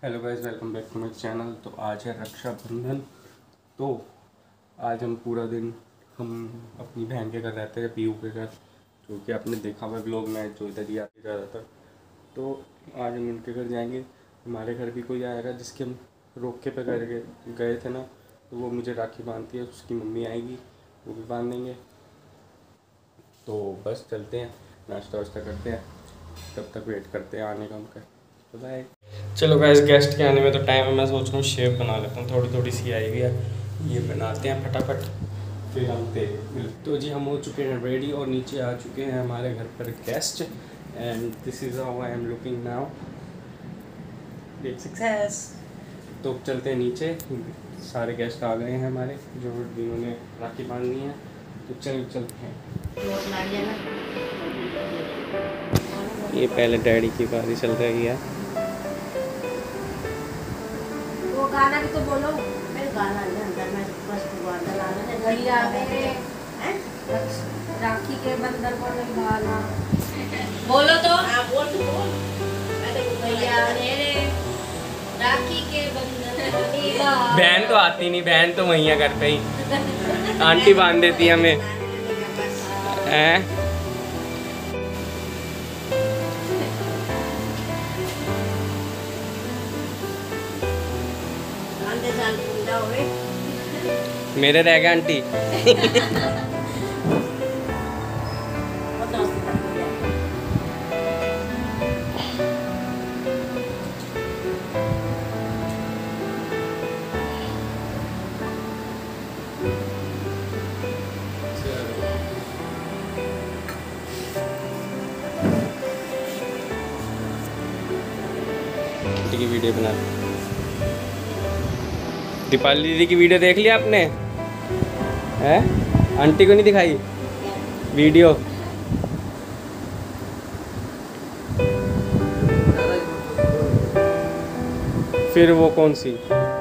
Hello guys, welcome back to my channel. तो आज है रक्षाबंधन। तो आज हम पूरा दिन हम अपनी बहन के घर रहते हैं, पीयू के घर, जो कि आपने देखा हुआ ब्लॉग में जो इधर ही आते ज़्यादातर। तो आज हम उनके घर जाएंगे। हमारे घर भी कोई आएगा जिसके हम रोके पे गए थे ना, तो वो मुझे राखी बांधती है, उसकी मम्मी आएगी, वो भी बांध देंगे। तो बस चलते हैं, नाश्ता वाश्ता करते हैं, तब तक वेट करते हैं आने का उनका। तो बाय। चलो गाइस, गेस्ट के आने में तो टाइम है, मैं सोच रहा हूँ शेव बना लेता हूँ, थोड़ी थोड़ी सी आई हुई है, ये बनाते हैं फटाफट, फिर हम तो जी हम हो चुके हैं रेडी और नीचे आ चुके हैं हमारे घर पर guest. And this is how I am looking now, big success. तो चलते हैं नीचे, सारे गेस्ट आ गए हैं हमारे जो जिन्होंने राखी बांधनी है। तो चलते हैं। ये पहले डैडी की बारी चल रही है। वो गाना भी तो बोलो। मेरे गाना नहीं अंदर में बस गाना लाना भैया मेरे राखी के बंधन को निभाना। बोलो तो। हाँ बोल तू बोल। भैया मेरे राखी के बंधन को निभाना। बहन तो आती नहीं, बहन तो वहीं है घर पे ही, आंटी बांध देती है हमें। हैं? मेरे रह गए आंटी। आंटी की वीडियो बना, दीपाली दीदी की वीडियो देख लिया आपने? है आंटी को नहीं दिखाई वीडियो? फिर वो कौन सी?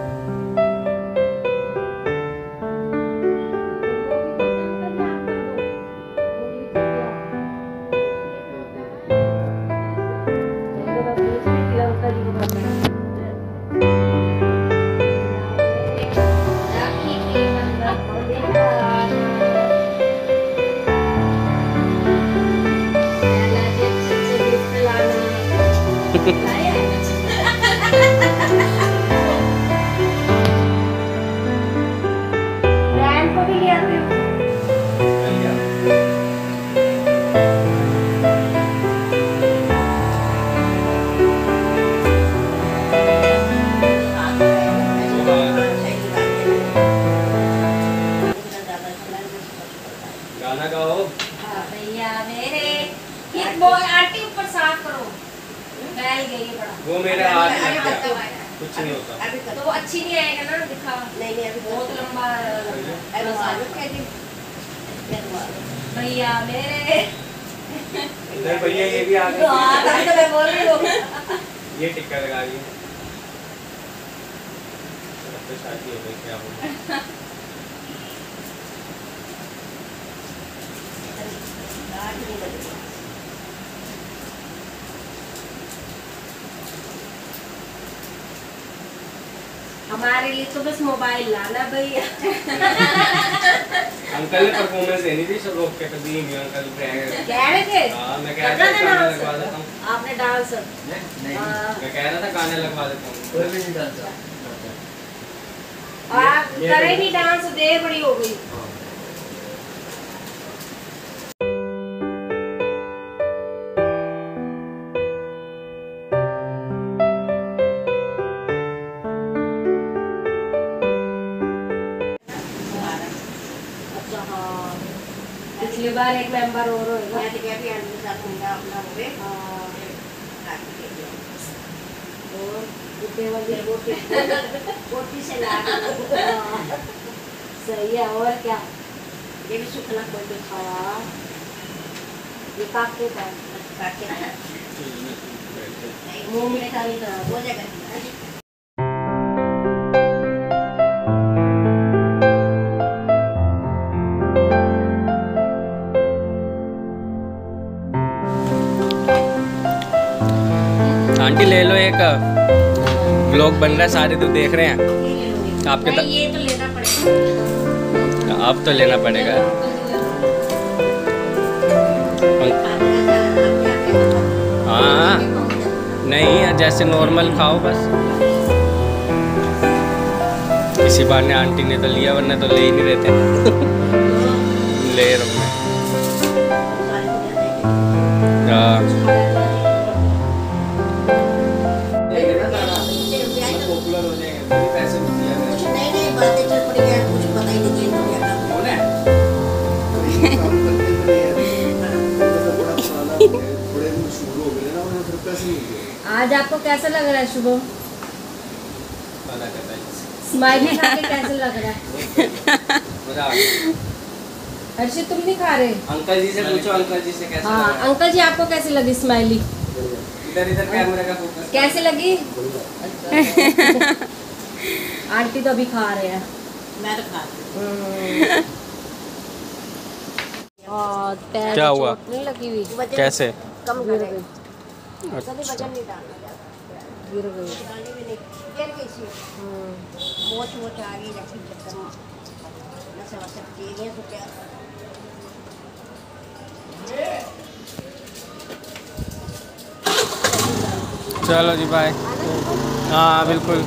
गाना गाओ। भैया मेरे ये वो आंटी ऊपर साफ करो, बैल गई है बड़ा। वो मेरे हाथ में कुछ नहीं होता। तो वो अच्छी नहीं आएगा ना, दिखा नहीं अभी बहुत लंबा भैया मेरे। भैया ये भी आ गए। तो मैं बोल रही हूँ ये टिक्का लगा रही है, शादी हो गई क्या बोलूं। हमारे लिए तो बस मोबाइल लाना भैया। अंकल ने परफॉर्मेंस देनी थी, सब लोग के कभी नहीं अंकल कह रहे थे। हाँ मैं कह रहा था गाने लगवा देता हूँ। आपने डांस नहीं मैं कह रहा था गाने लगवा देता हूँ। कोई भी नहीं डांस आप करे नहीं डांस, देर बड़ी हो गई। पिछली बार एक मेंबर और होगा। मैं तो कहती हूं अंदर साथ होगा अपना होवे। और उठे वाली रोटी से ला सही है। और क्या ये भी सुखना कोई तो खाया ये काके का मुंह में खाली तो हो जाएगा। आंटी ले लो एक ब्लॉग बन रहा है, सारे तो देख रहे हैं आपके नहीं, ये तो लेना पड़ेगा। अब तो लेना पड़ेगा। हाँ नहीं, जैसे नॉर्मल खाओ बस। किसी बार ने आंटी ने तो लिया, वरना तो ले ही नहीं रहते। ले रहा हूँ मैं। पॉपुलर हो जाएंगे, पैसे नहीं बातें चल पड़ी है, कुछ पता ही नहीं आज आपको कैसा लग रहा है शुभम? स्माइली खा के कैसा लग रहा है? हर्षित तुम नहीं खा रहे? अंकल जी से पूछो, अंकल जी से कैसा हाँ, लगा? अंकल जी आपको कैसी लगी स्माइली? इधर इधर कैमरा का फोकस। कैसी लगी? आंटी तो अभी खा रहे हैं। मैं तो खा रही हूँ। क्या हुआ? नहीं लगी हुई। कैसे? कम गिर गई। अच्छा। वजन नहीं डालना ज़्यादा। गिर गई। गिर गई सी। मोच मोच आ गई जैसे चक्कर में। नशा वशा पी गई तो क्या? चलो जी बाय। हाँ बिल्कुल।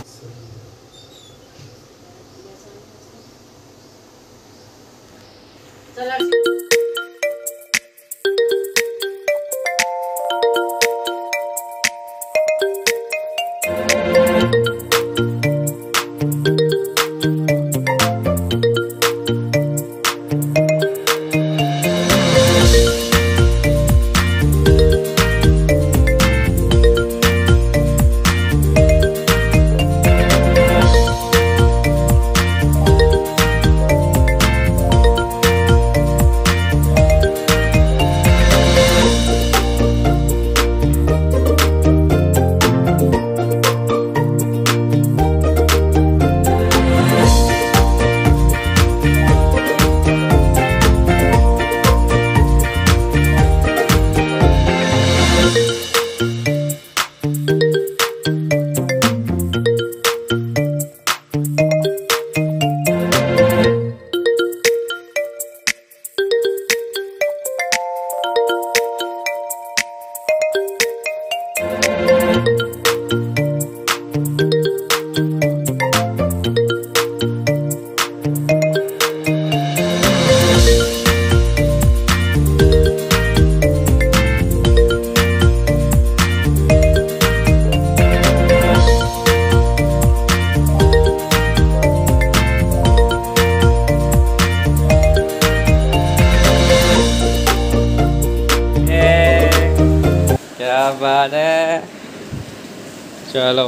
बात है। चलो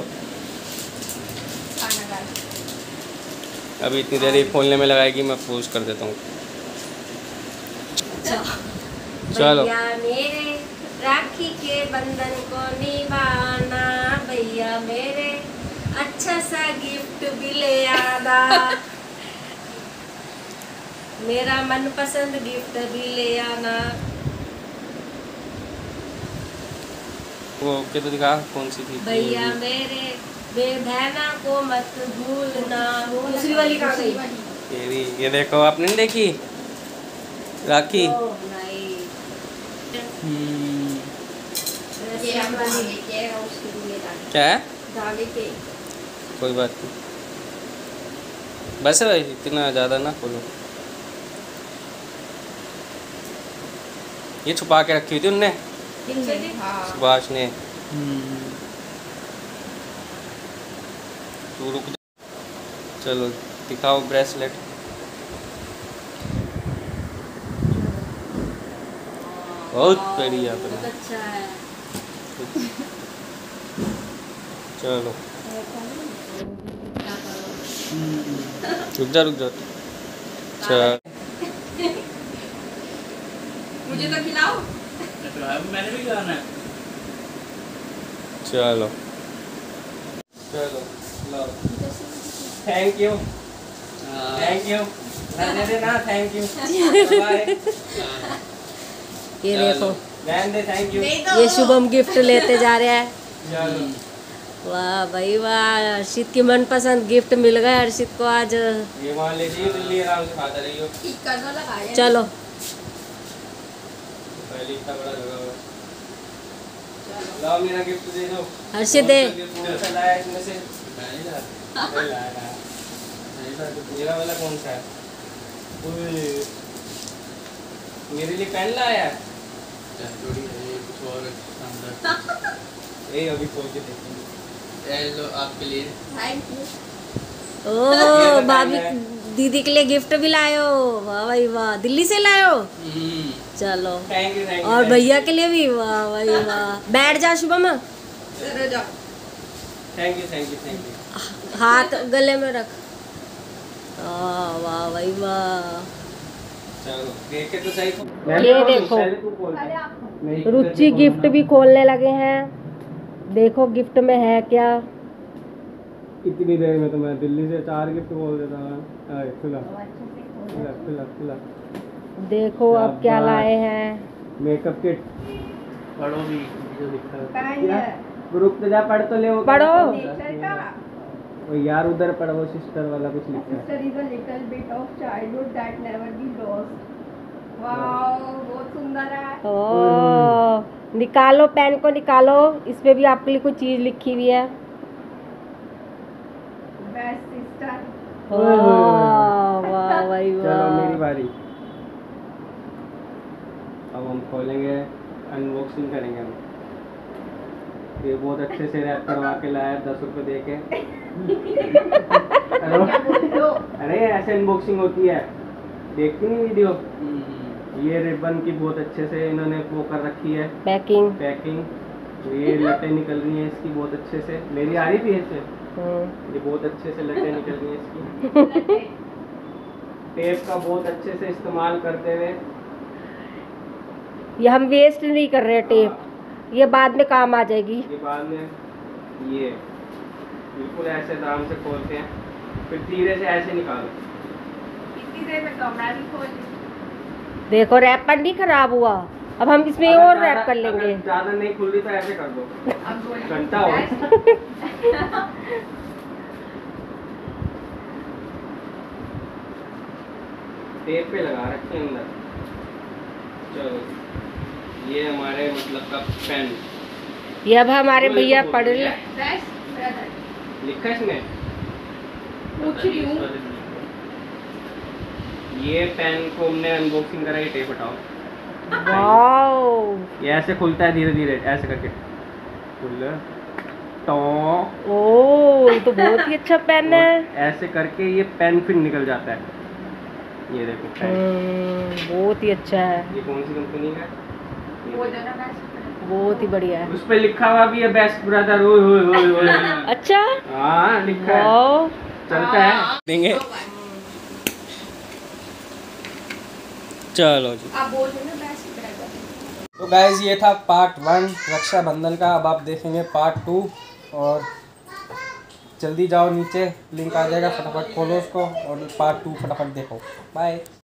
अभी इतनी देर ही खोलने में लगाएगी, मैं पोज कर देता हूँ। चलो भैया मेरे राखी के बंधन को निभाना, भैया मेरे अच्छा सा गिफ्ट भी ले आना, मेरा मनपसंद गिफ्ट भी ले आना। वो ओके तो दिखा, कौन सी थी? भैया मेरे बहना को मत भूलना। दूसरी वाली कहाँ गई? ये देखो, आपने नहीं देखी राखी? क्या है? कोई बात नहीं, बस भाई इतना ज़्यादा ना खोलो। ये छुपा के रखी हुई थी उनने, सुभाष ने। तू रुक जा। चलो दिखाओ ब्रेसलेट। बहुत बढ़िया, बहुत अच्छा है। चलो रुक जा रुक जा। चल मुझे तो खिलाओ। मैंने भी खाना है। चलो चलो लो, थैंक यू थैंक यू, रहने दे ना, थैंक यू, बाय। ये देखो, रहने दे, थैंक यू। ये शुभम गिफ्ट लेते जा रहे हैं। चलो वाह भाई वाह, हर्षित की मनपसंद गिफ्ट मिल गया हर्षित को आज। ये वहाँ ले जाइए, दिल्ली आराम से खाता रहियो। चलो पहले इतना बड़ा लगा हुआ है। लाओ मेरा गिफ्ट दे दो। हर्षित दे। कौन सा लाया इसमें से? नहीं लाया। नहीं लाया। नहीं लाया। मेरा वाला कौन सा है? ओए, मेरे लिए पेन लाया है। चोरी है ये, कुछ और शानदार। ए अभी खोल के देखेंगे। ये लो आपके लिए। ओह भाभी दीदी के लिए गिफ्ट भी लायो। वाह भाई वाह, दिल्ली से लायो। चलो थैंक यू थैंक यू। और भैया के लिए भी। वाह भाई वाह, बैठ जा Shubham, thank you thank you thank you. हाथ गले में रख। वाह भाई वाह। चलो देखे तो सही। ये देखो, रुचि गिफ्ट भी खोलने लगे हैं। देखो गिफ्ट में है क्या। इतनी देर में तो मैं दिल्ली से 4 गिफ्ट खोल देता हूँ। खुला खुला खुला खुला। देखो अब क्या लाए हैं। Makeup kit. पढ़ो भी जो लिखा है। ग्रुप पे जा पढ़ तो ले वो। पढ़ो। वो यार उधर पढ़ो, वो सिस्टर वाला कुछ लिखा है। Sister is a little bit of childhood that never be lost. Wow बहुत सुंदर है। ओ निकालो, पेन को निकालो, इसमें भी आपके लिए कुछ चीज लिखी हुई है। Best sister. वाह भाई चलो वाह। मेरी बारी। अब हम खोलेंगे, अनबॉक्सिंग करेंगे हम। ये बहुत अच्छे से रैप करवा के लाया 10 रुपए दे के। अरे ऐसे अनबॉक्सिंग होती है, देखती नहीं वीडियो? ये रिबन की बहुत अच्छे से इन्होंने वो कर रखी है पैकिंग। तो ये लटें निकल रही हैं इसकी बहुत अच्छे से। मेरी आ रही थी ऐसे। ये बहुत अच्छे से लटें निकल रही हैं इसकी। टेप का बहुत अच्छे से इस्तेमाल करते हुए। ये हम वेस्ट नहीं कर रहे टेप, ये बाद में काम आ जाएगी। ये बाद में ये बिल्कुल ऐसे आराम से खोलते हैं, फिर धीरे से ऐसे निकालो। इतनी देर में कमरा भी खोल ली। देखो रैपर नहीं खराब हुआ। अब हम इसमें अगर और ज़्यादा- रैप कर लेंगे। अगर ज्यादा नहीं खुल रही तो ऐसे कर दो, अब बोलिए। घंटा हो। टेप पे लगा रखे हैं अंदर। चलो ये हमारे मतलब का पेन। ये अब हमारे भैया पढ़ ले। Best brother. लिखा है इसमें। पूछ रही हूँ। ये पेन को हमने अनबॉक्सिंग करा, ये टेप हटाओ। वाओ, ये ऐसे खुलता है धीरे धीरे ऐसे करके। खुल तो ओ ये तो बहुत ही अच्छा पेन है। ऐसे करके ये पेन फिर निकल जाता है। ये देखो पेन। बहुत ही अच्छा है, ये कौन सी कंपनी का है? वो जो ना बेस्ट। बहुत ही बढ़िया है। उस पे लिखा हुआ भी है बेस्ट ब्रदर। ओए ओए ओए ओए। अच्छा हाँ लिखा है, वाओ। चलता है। देंगे चलो जी। आप बोल रहे ना बेस्ट ब्रदर। तो गाइज ये था पार्ट 1 रक्षाबंधन का। अब आप देखेंगे पार्ट 2। और जल्दी जाओ नीचे, लिंक आ जाएगा, फटाफट खोलो उसको और पार्ट 2 फटाफट देखो। बाय।